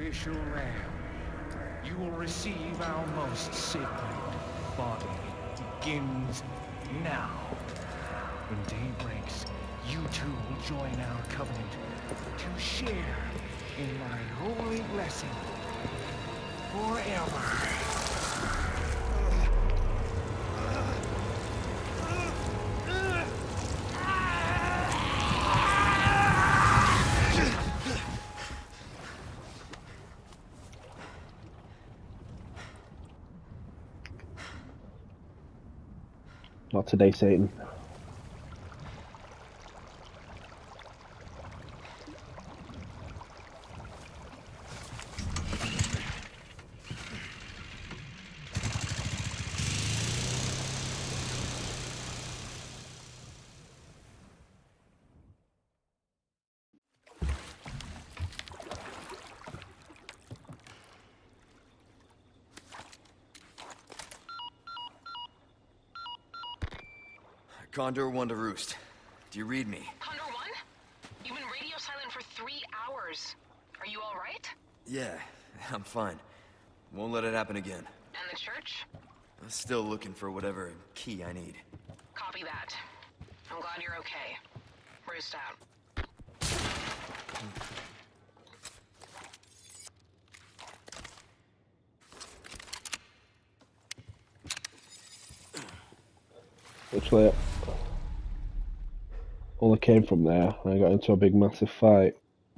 sacrificial lamb, you will receive our most sacred body. Begins now. When day breaks, you two will join our covenant to share in my holy blessing forever. Not today, Satan. Condor 1 to Roost. Do you read me? Condor 1? You've been radio silent for 3 hours. Are you alright? Yeah, I'm fine. Won't let it happen again. And the church? I'm still looking for whatever key I need. Copy that. I'm glad you're okay. Roost out. Literally, all I came from there, I got into a big massive fight.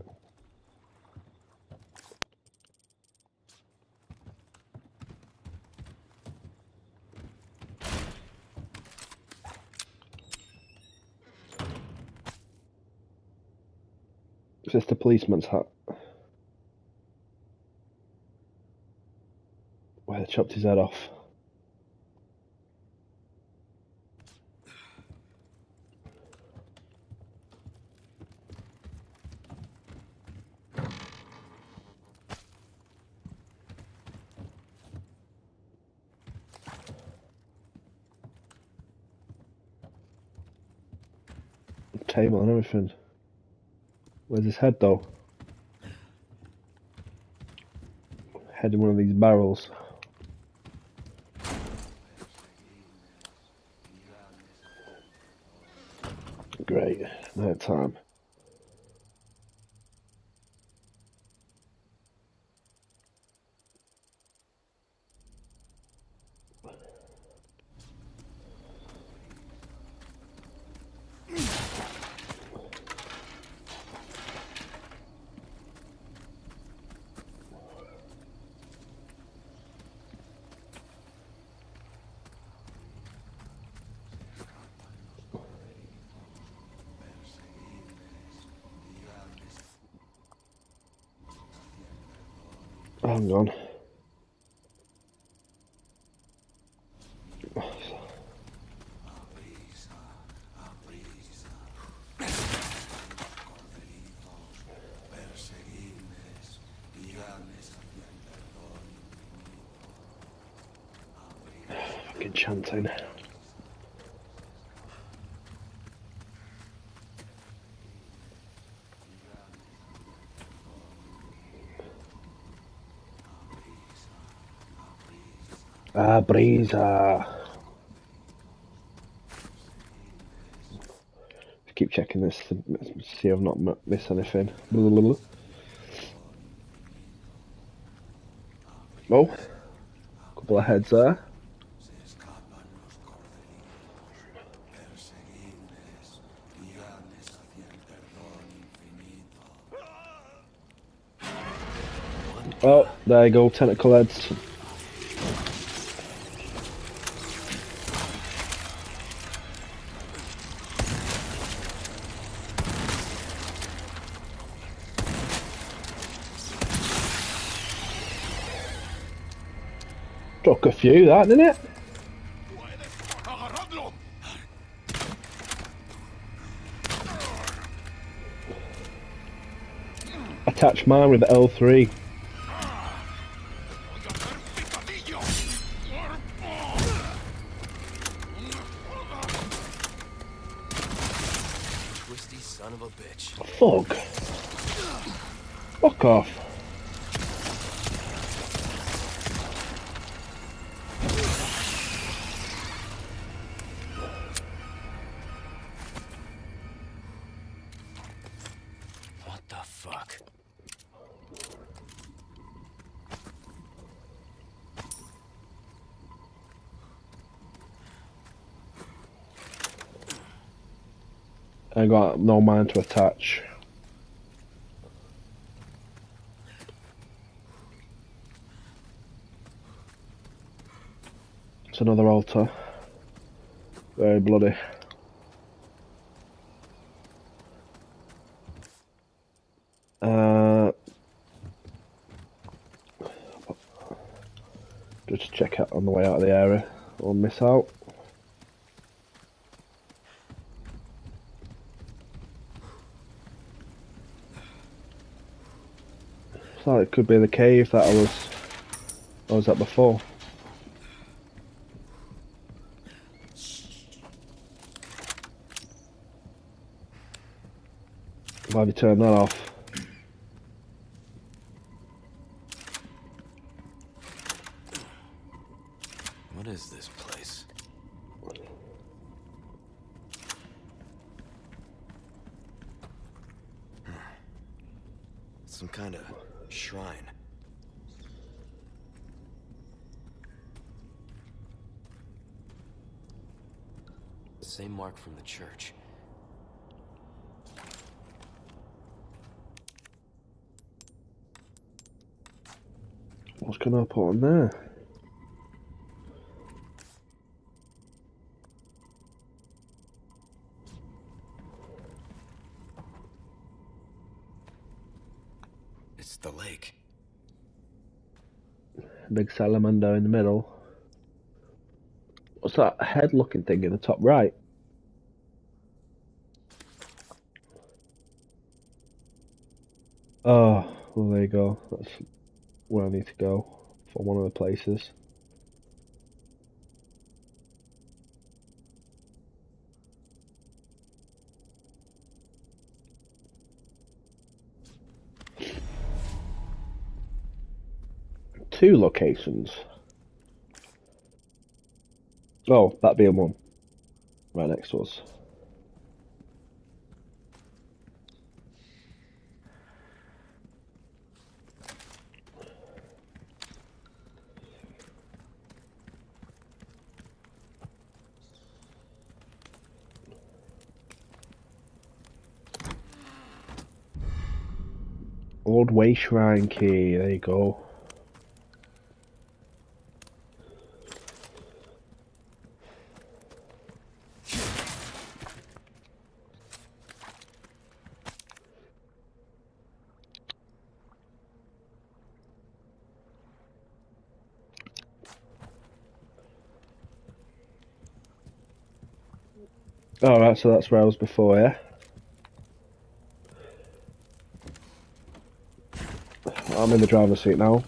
Is this the policeman's hat? Where they chopped his head off. Table and everything. Where's his head though? Head in one of these barrels. Great, night time. Hang on. Fucking chanting. Brisa. Keep checking this to see I've not missed anything. Oh, couple of heads there. Oh, there you go, tentacle heads. Took a few, that, didn't it? Attach mine with L3. Twisty son of a bitch. Fuck. Fuck off. I got no mind to attach. It's another altar. Very bloody. Just check out on the way out of the area. Or miss out. So it could be the cave that I was at before. Why have you turned that off? What is this place? Some kind of shrine. Same mark from the church. What's going to put on there? It's the lake. Big salamander in the middle. What's that head looking thing in the top right? Oh, well there you go. That's where I need to go for one of the places. Two locations. Oh, that being one. Right next to us. Old Way Shrine key, there you go. Alright, so that's where I was before, yeah? I'm in the driver's seat now.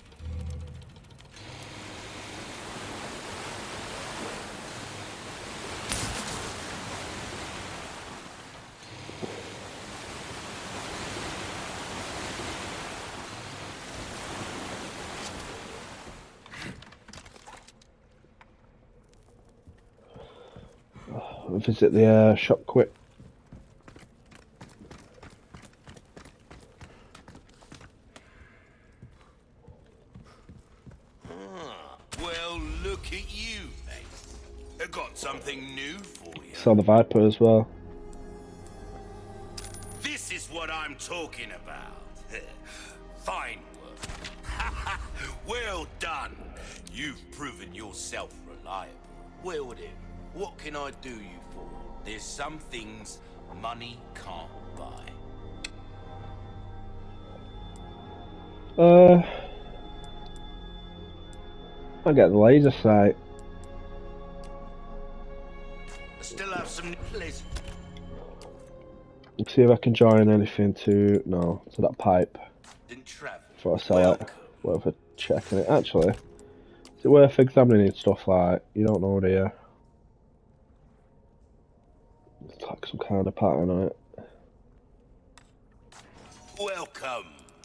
Visit the shop quick. Well, look at you, mate. I got something new for you. Saw the Viper as well. This is what I'm talking about. Fine work. Well done. You've proven yourself reliable. Well then, what can I do you for? There's some things money can't buy. I get the laser sight. I still have some pleasure. Let's see if I can join anything to that pipe Didn't travel. before I sell it. Worth a checking it. Actually, is it worth examining stuff like you don't know, do you? It's like some kind of pattern on it. Welcome.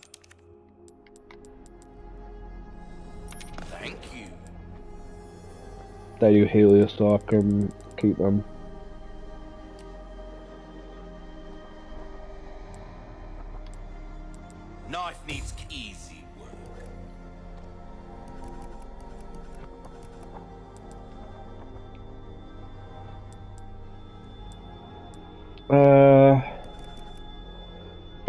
Thank you. They do Helios, so I can keep them. Knife needs easy work.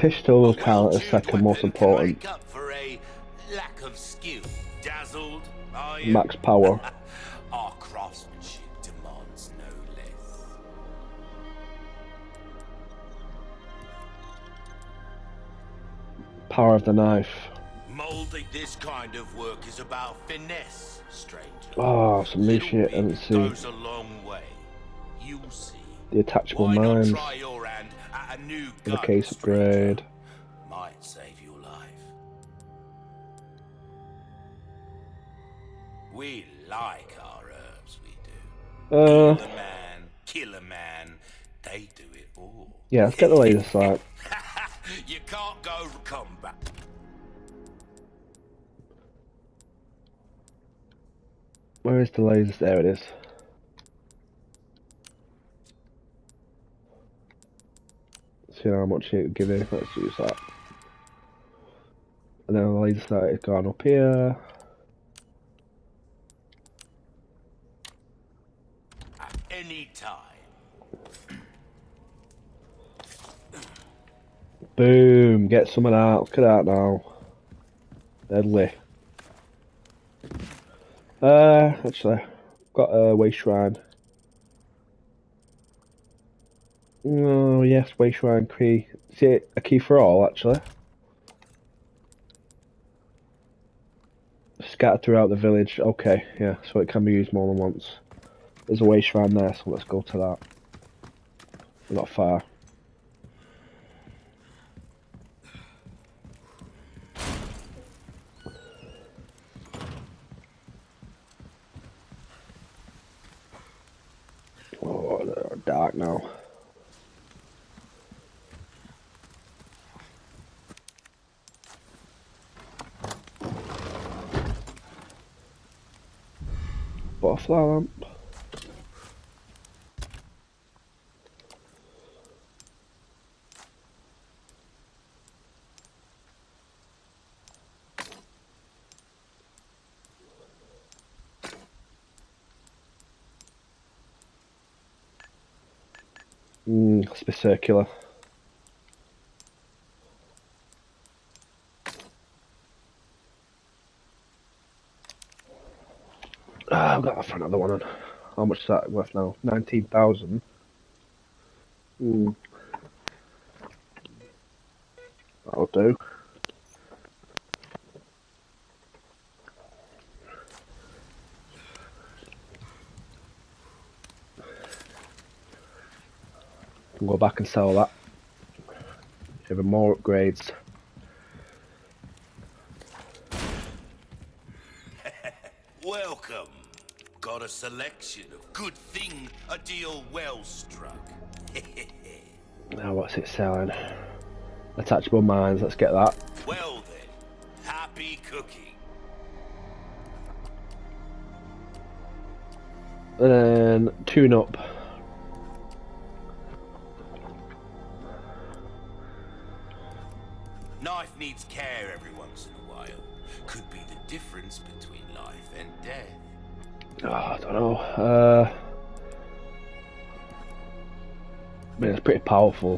pistol will count as well-tuned second most weapon can important. make up for a lack of skill. Dazzled, are you? Max power. Our craftsmanship demands no less. Power of the knife. Molding this kind of work is about finesse, stranger. Oh, some new Little shit. bit I didn't see. goes a long way. You'll see. The attachable Why not mines. try your hand at a new The gun, case stranger? upgrade. Might save your life. We like our herbs, we do. Heal a man, kill a man, they do it all. Yeah, let's get the laser sight. You can't go combat. Where is the laser? There it is. See how much it give it. Let's use that. And then the laser sight is gone up here. At any time. Boom! Get some of that. Look at that now. Deadly. Actually, got a waste shrine. Oh yes, waste shrine key. See, a key for all actually. Scattered throughout the village. Okay, yeah, so it can be used more than once. There's a waste shrine there, so let's go to that. We're not far. Oh, they're dark now. Butterfly lamp. Let's be circular. I've got another one on. How much is that worth now? 19,000. That'll do. Can go back and sell that. Even more upgrades. Welcome. Got a selection of good thing, a deal well struck. Now what's it selling? Attachable mines, let's get that. Well then, happy cooking. And then tune up. Knife needs care every once in a while. Could be the difference between life and death. Oh, I don't know. I mean, it's pretty powerful.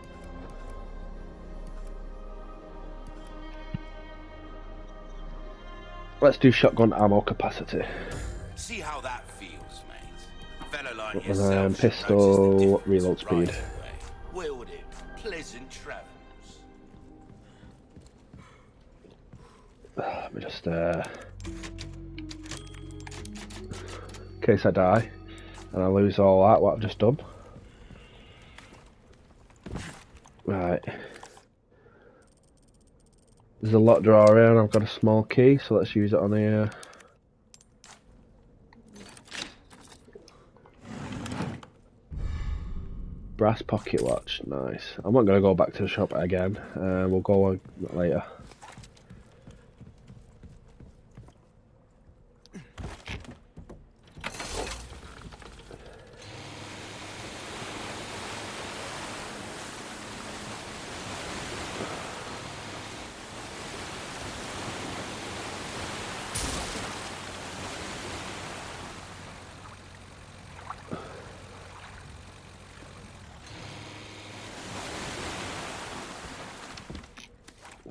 Let's do shotgun ammo capacity. See how that feels, mate. Fellow like And yourself then should pistol notice the difference reload speed. right away. Willed it. Pleasant travels. Let me just, in case I die and I lose all that, what I've just done. Right. There's a lock drawer here and I've got a small key, so let's use it on here. Brass pocket watch, nice. I'm not going to go back to the shop again, we'll go later.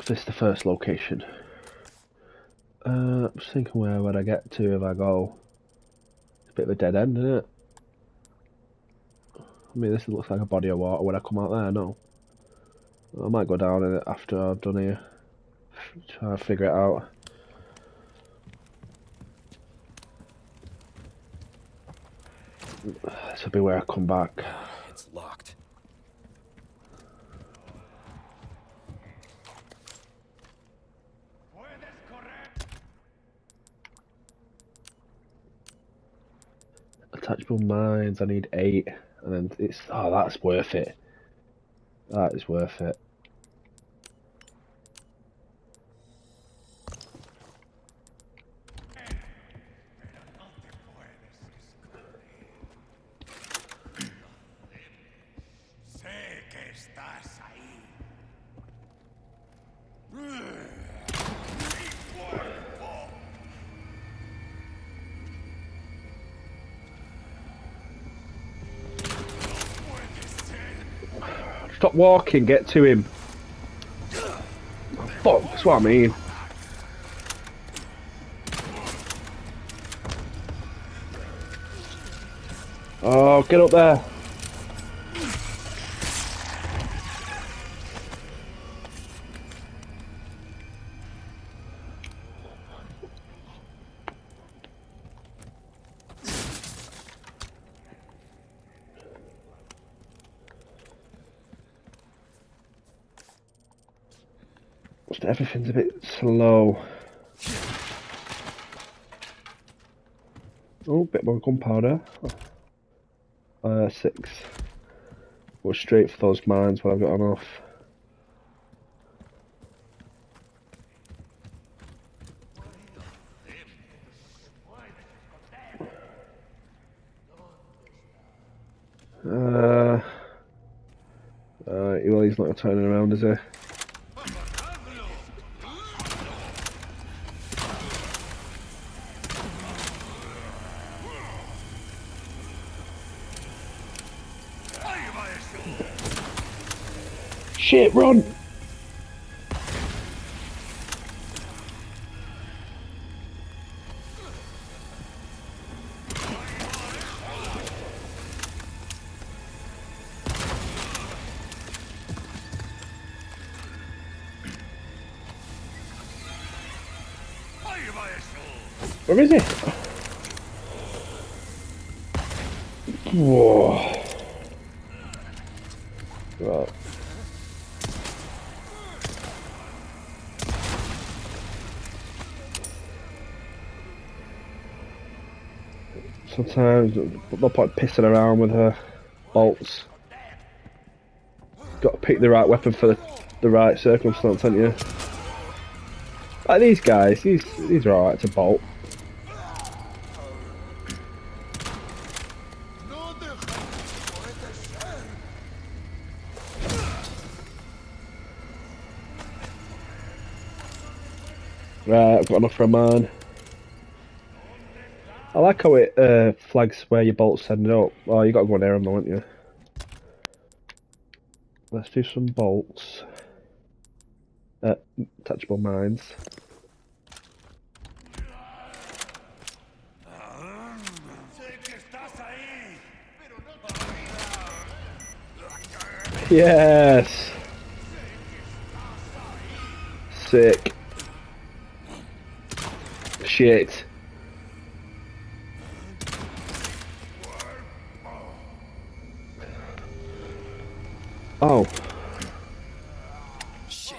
This is the first location. I'm just thinking where would I get to if I go. It's a bit of a dead end, isn't it? I mean, this looks like a body of water. Would I come out there? No. I might go down in it after I've done here. Try to figure it out. This will be where I come back. It's locked. Attachable mines, I need 8. And then it's... Oh, that's worth it. That is worth it. Stop walking, get to him. Oh, fuck, that's what I mean. Oh, get up there. Just everything's a bit slow. Oh, bit more gunpowder. 6. Go straight for those mines while I've got enough. Well, he's not turning around, is he? Shit, run! Where is it? Whoa. Right. Sometimes no point pissing around with her bolts. Got to pick the right weapon for the right circumstance, haven't you? Like these guys, these are alright to bolt. Right, I've got enough for a man. I like how it flags where your bolt's sending up. Oh, you got to go near them though, haven't you? Let's do some bolts. Touchable mines. Yes! Sick. Shit. Oh. Shit.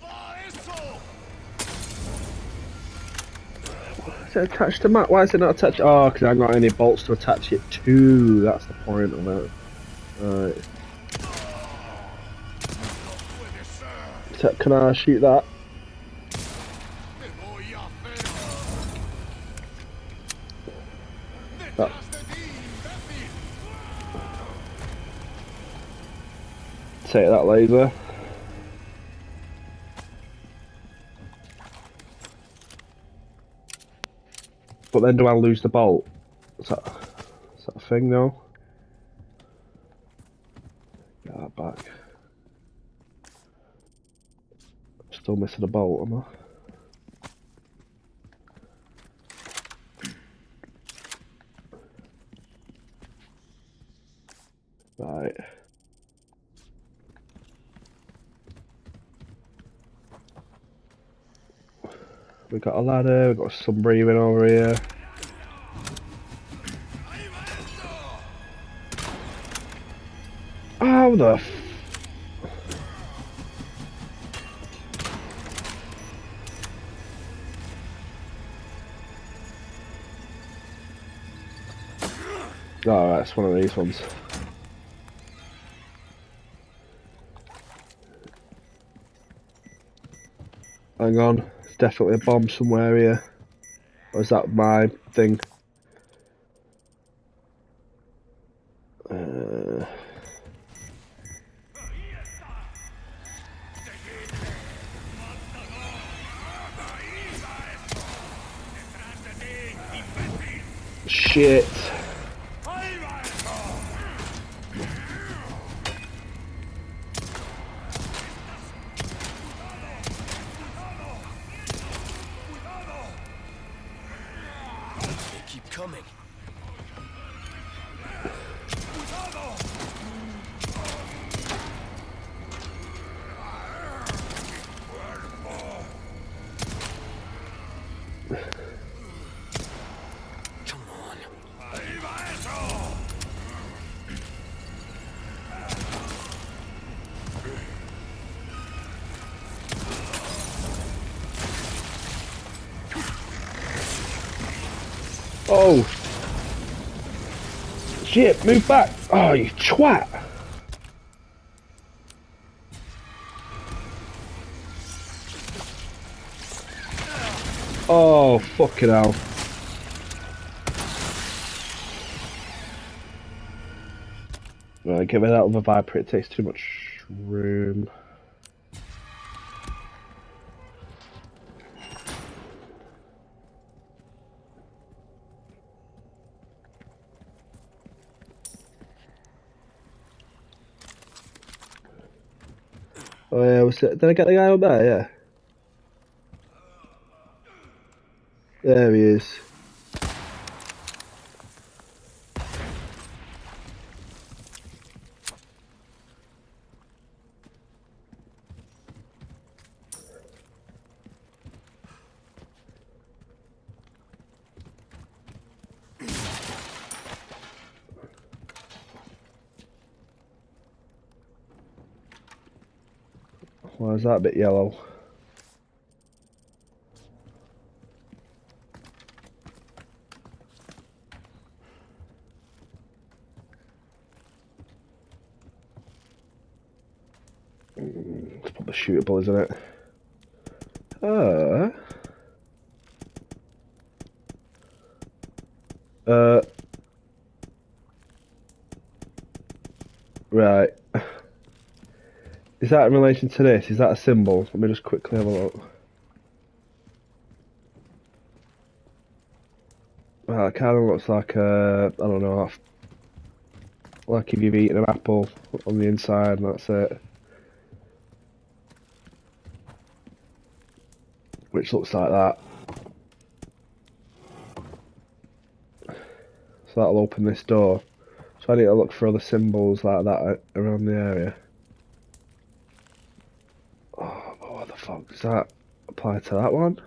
Is it attached to Matt? Why is it not attached? Oh, because I haven't got any bolts to attach it to. That's the point of it. Alright. So, can I shoot that? That. Take that laser. But then do I lose the bolt? Is that a thing though? Get that back. Just Still missing a bolt, am I? Right. We got a ladder, we got some breathing over here. How the f... Oh, right, it's one of these ones. Hang on, there's definitely a bomb somewhere here. Or is that my thing? Shit. They keep coming. Come on. Oh! Shit, move back! Oh, you twat! Oh, fucking hell. Right, give me that other viper, it takes too much room. Oh yeah, did I get the guy up there? Yeah. There he is. Why is that a bit yellow? It's probably shootable, isn't it? Right. Is that in relation to this? Is that a symbol? Let me just quickly have a look. Well, it kind of looks like I don't know, like if you've eaten an apple on the inside and that's it. Which looks like that. So that'll open this door. So I need to look for other symbols like that around the area. Oh, but what the fuck does that apply to that one?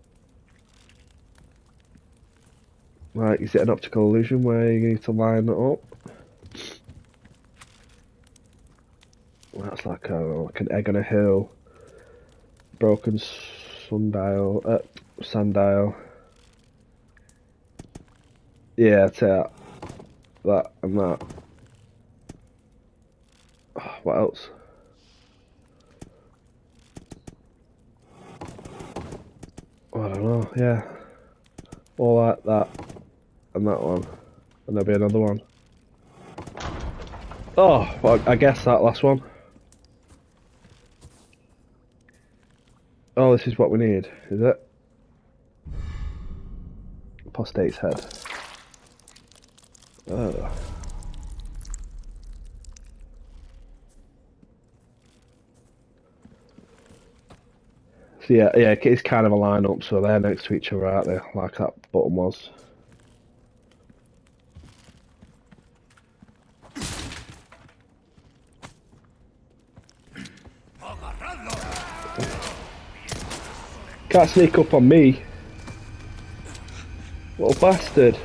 Right, is it an optical illusion where you need to line it up? That's like an egg on a hill. Broken sundial, sundial. Yeah, that's it. That and that. Oh, what else? Oh, I don't know, yeah. All like that. And that one. And there'll be another one. Oh, well, I guess that last one. Oh, this is what we need, is it? Apostate's head. Oh. So yeah, it's kind of a line-up, so they're next to each other, aren't they? Like that button was. Can't sneak up on me. Little bastard.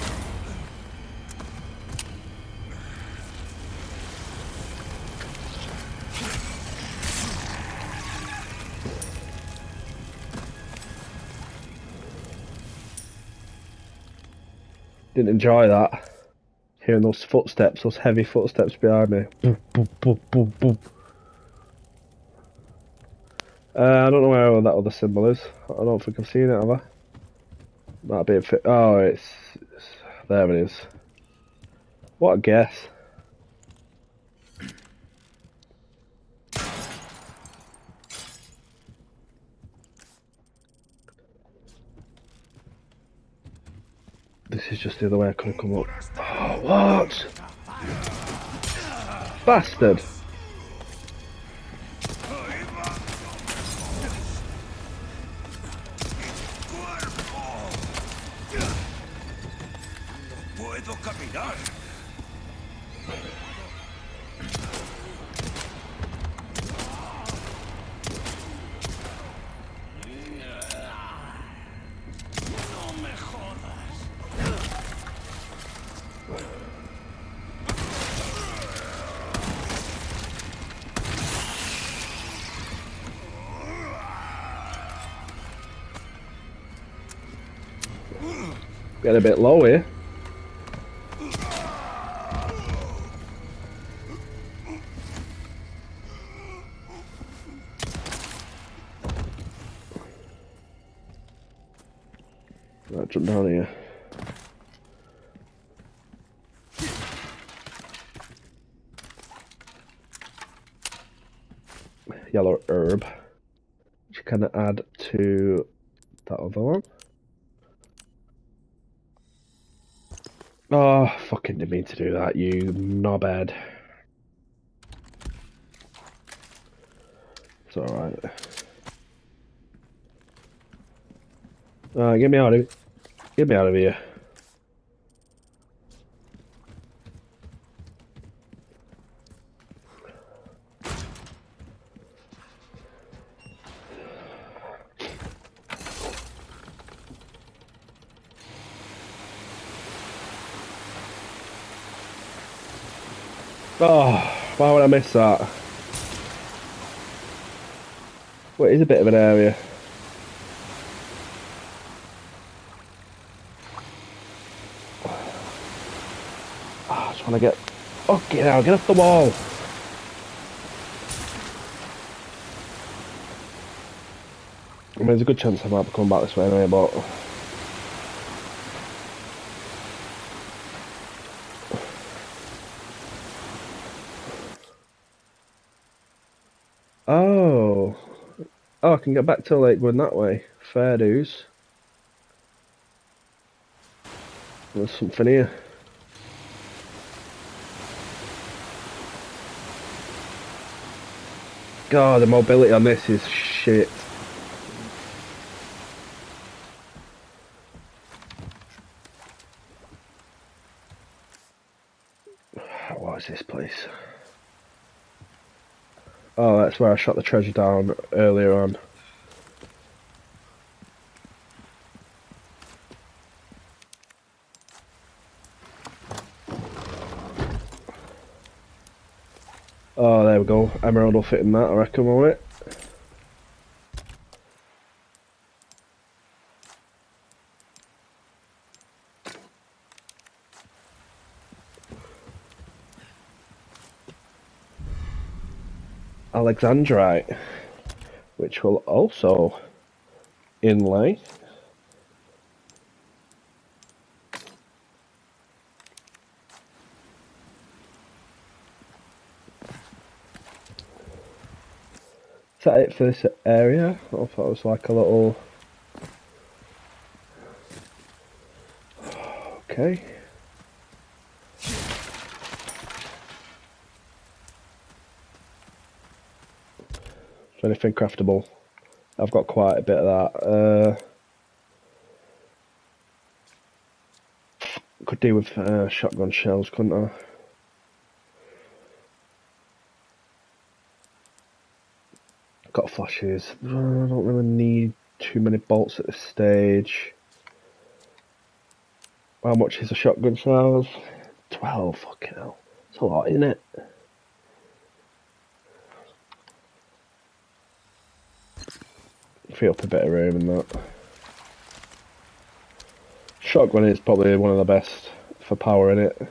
Didn't enjoy that. Hearing those footsteps, those heavy footsteps behind me. Boop, boop, boop, boop, boop. I don't know where that other symbol is. I don't think I've seen it, have I? Might be a fit. Oh, it's there it is. What a guess. This is just the other way I could have come up. Oh, what? Bastard! Get a bit low here. Right, jump down here. Yellow herb, which you can add to that other one. Oh, fucking didn't mean to do that, you knobhead. It's alright. Get me out of here. Get me out of here. Oh, why would I miss that? Well, it is a bit of an area. Oh, I just want to get... Oh, get out, get off the wall! I mean, there's a good chance I might be coming back this way anyway, but... Oh, I can get back to Lakewood that way. Fair dues. There's something here. God, the mobility on this is shit. What is this place? Oh, that's where I shot the treasure down earlier on. Oh, there we go. Emerald will fit in that, I reckon, won't it? Alexandrite, which will also inlay. Is that it for this area? I thought it was like a little... Okay. Anything craftable? I've got quite a bit of that. Could do with shotgun shells, couldn't I? Got flashes. I don't really need too many bolts at this stage. How much is a shotgun shells? 12, fucking hell. It's a lot, isn't it? Free up a bit of room in that. Shotgun is probably one of the best for power in it.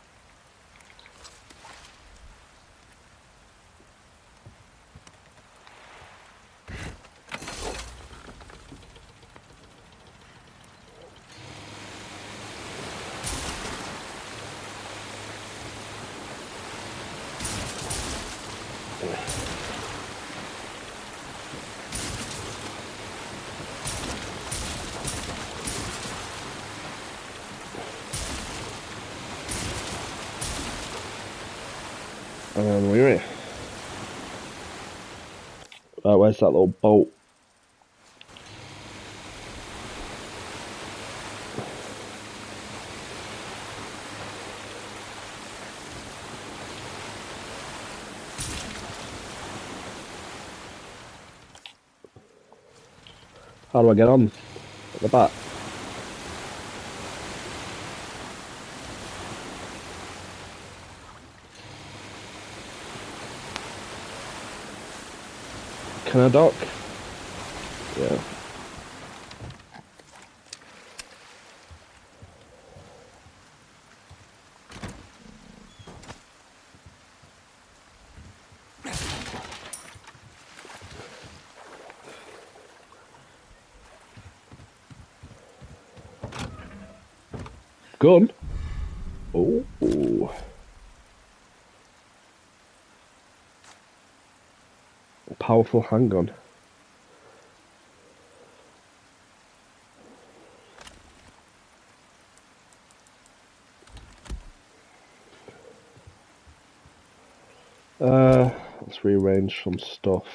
And then we're here. Right, where's that little bolt? How do I get on? At the back? Can I dock? Yeah. Gun? Oh. Powerful handgun. Let's rearrange some stuff.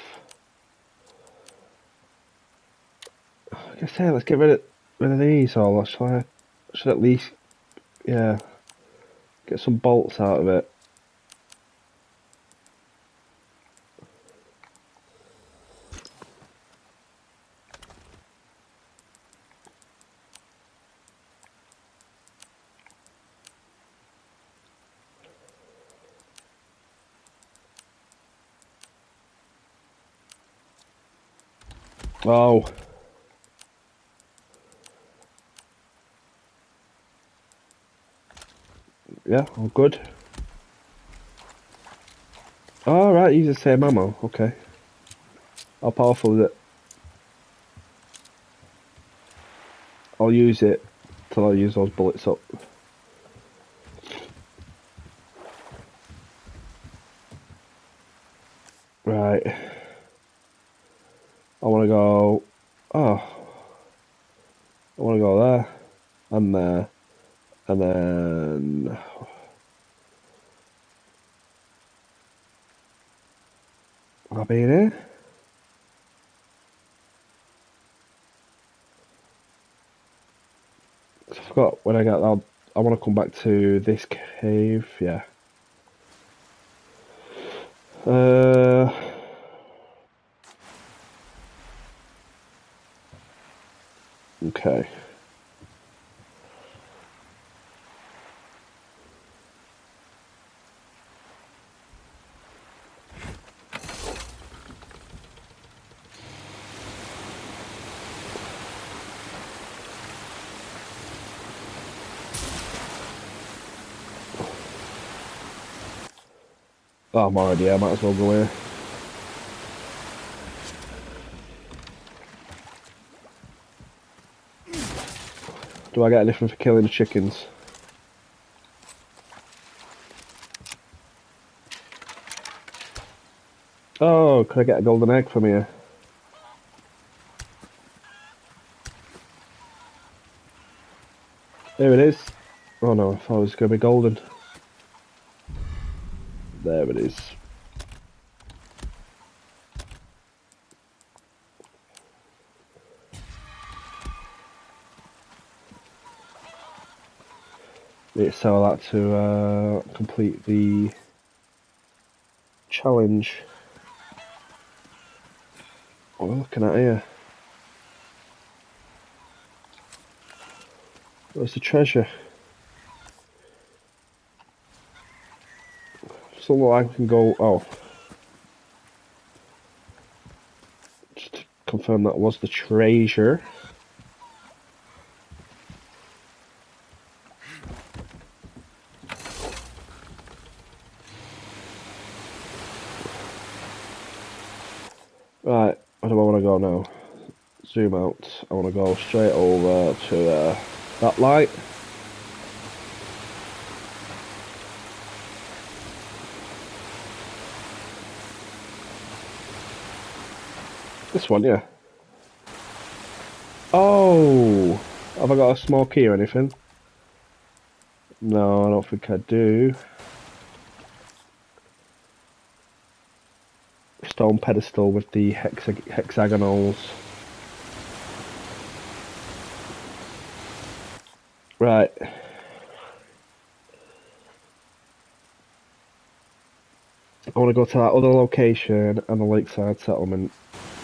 Like I say, let's get rid of these, or I should at least, yeah, get some bolts out of it. Oh. Yeah, all good. Alright, use the same ammo, okay. How powerful is it? I'll use it till I use those bullets up. Right. I want to go... Oh. I want to go there. And there. And then... Have I been here? I forgot when I get that. I want to come back to this cave, yeah. Okay. Oh, I'm already here, I might as well go here. Do I get anything for killing the chickens? Oh, could I get a golden egg from here? Here it is. Oh no, I thought it was going to be golden. There it is. Need to sell that to complete the challenge. What are we looking at here? Where's the treasure? Doesn't look like I can go. Oh. Just to confirm that was the treasure. Right, where do I want to go now? Zoom out. I want to go straight over to that light. This one, yeah. Oh! Have I got a small key or anything? No, I don't think I do. Stone pedestal with the hexagonals. Right. I want to go to that other location and the lakeside settlement.